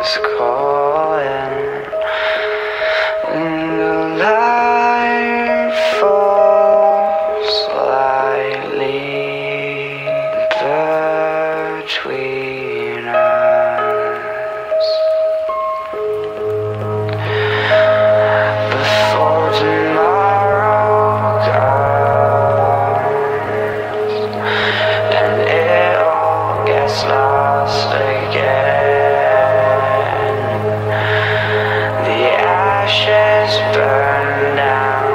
is calling, and the light falls lightly between us. Before tomorrow comes and it all gets lost again, the ashes burn down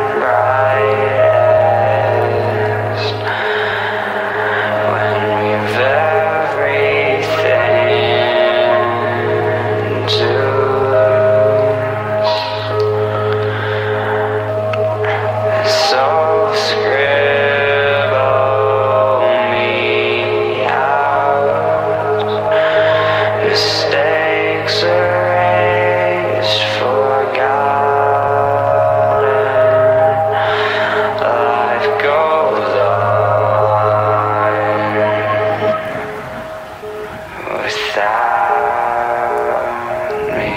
brightest when we've everything to lose. So scribble me out, mistakes erased, forgotten, life goes on without me.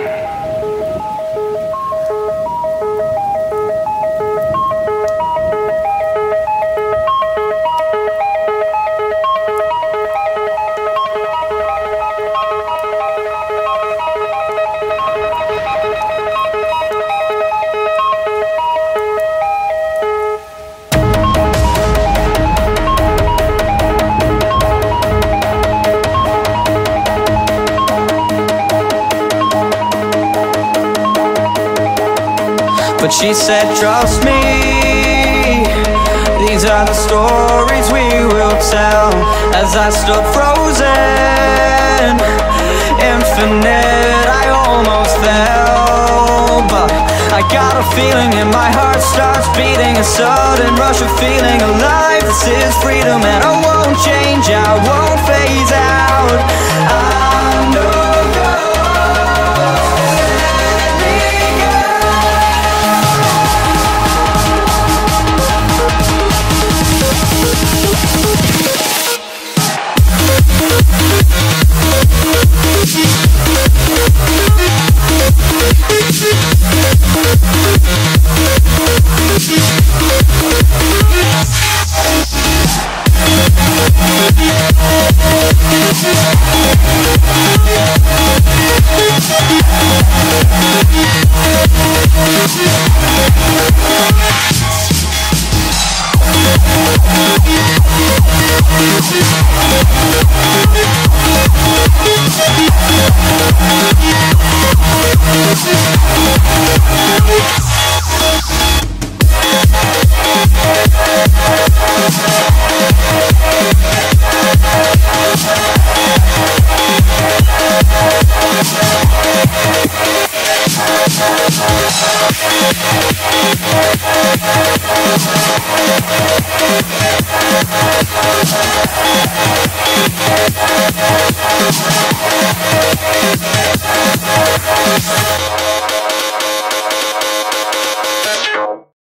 But she said, trust me, these are the stories we will tell. As I stood frozen, infinite, I almost fell. But I got a feeling and my heart starts beating, a sudden rush of feeling alive. This is freedom and I won't change, I won't phase out. I know